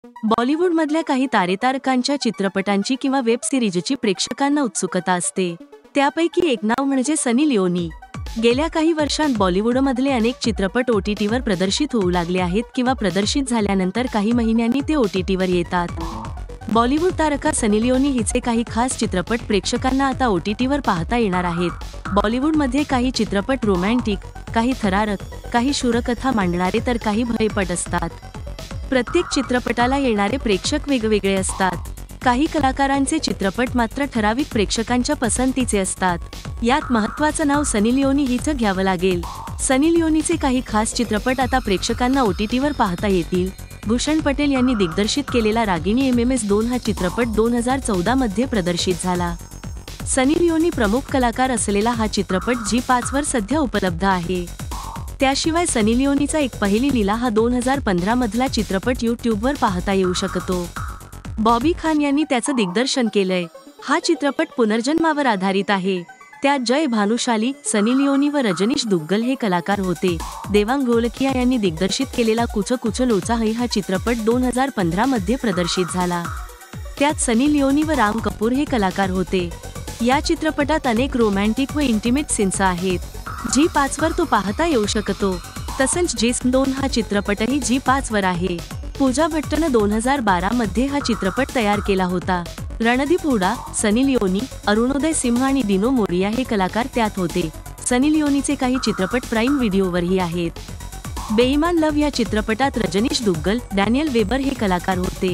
बॉलिवूडमधल्या काही तारेतारकांच्या चित्रपटांची किंवा वेब सिरीजची प्रेक्षकांना उत्सुकता असते. त्यापैकी एक नाव म्हणजे सनी लिओनी. गेल्या काही वर्षांत बॉलिवूडमधले अनेक चित्रपट OTTवर प्रदर्शित होऊ लागले आहेत किंवा प्रदर्शित झाल्यानंतर काही महिन्यांनी ते OTTवर येतात. बॉलिवूड तारका सनी लिओनी हिचे काही खास चित्रपट प्रेक्षकांना आता OTTवर पाहता येणार आहेत. बॉलिवूडमध्ये काही चित्रपट रोमॅन्टिक, काही थरारक, काही शूरकथा मांडणारे तर काही भयपट असतात. प्रत्येक चित्रपटाला येणारे प्रेक्षक वेगवेगळे असतात. काही कलाकारांचे चित्रपट मात्र ठराविक प्रेक्षकांच्या पसंतीचे असतात. यात महत्त्वाचं नाव सनी लिओनी हिचं घ्यावं लागेल. सनी लिओनीचे काही खास चित्रपट आता प्रेक्षकांना OTTवर पाहता येतील. भूषण पटेल यांनी दिग्दर्शित केलेला रागिणी MMS2 हा चित्रपट 2014 मध्ये प्रदर्शित झाला. सनी लिओनी प्रमुख कलाकार असलेला हा चित्रपट Zee5 वर सध्या उपलब्ध आहे. त्याशिवाय सनी लिओनीचा एक पहिली लीला हा 2015 मधला चित्रपट YouTubeवर पाहता येऊ शकतो. बॉबी खान यांनी त्याचं दिग्दर्शन केलंय. हा चित्रपट पुनर्जन्मावर आधारित आहे. त्यात जय भानुशाली, सनी लिओनी व रजनीश दुग्गल हे कलाकार होते. देवांग घोलकिया यांनी दिग्दर्शित केलेला कुछ कुछ लोचा है हा चित्रपट 2015 मध्ये प्रदर्शित झाला. त्यात सनी लिओनी व राम कपूर हे कलाकार होते. या चित्रपटात अनेक रोमॅन्टिक व इंटिमेट सीन्स आहेत. Zee5 वर तो पाहता येऊ शकतो. तसंच जिस्म 2 हा चित्रपटही Zee5 वर आहे. पूजा भट्टनं 2012 मध्ये हा चित्रपट तयार केला होता. रणदीप हुडा, सनी लिओनी, अरुणोदय सिंह आणि डिनो मोरिया हे कलाकार त्यात होते. सनी लिओनीचे काही चित्रपट प्राईम व्हिडिओवरही आहेत. बेईमान लव्ह या चित्रपटात रजनीश दुग्गल, डॅनियल वेबर हे कलाकार होते.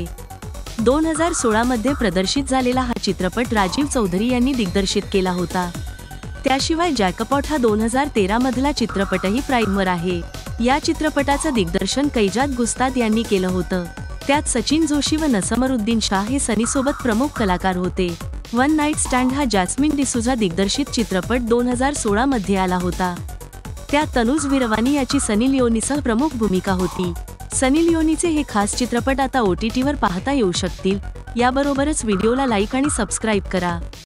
2016 मध्ये प्रदर्शित झालेला हा चित्रपट राजीव चौधरी यांनी दिग्दर्शित केला होता. त्याशिवाय जॅकपॉट हा 2013 मधला चित्रपटही प्राईमवर आहे. या चित्रपटाचं दिग्दर्शन कैजात गुस्ताद यांनी केलं होतं. त्यात सचिन जोशी व नसमरुद्दीन शाह हे सनीसोबत प्रमुख कलाकार होते. वन नाईट स्टँड हा जॅस्मिन डिसूझा दिग्दर्शित चित्रपट 2016 मध्ये आला होता. त्यात तनुज विरवानी याची सनी लिओनीसह प्रमुख भूमिका होती. सनी लिओनीचे हे खास चित्रपट आता OTTवर पाहता येऊ शकतील. याबरोबरच व्हिडिओला लाईक आणि सबस्क्राईब करा.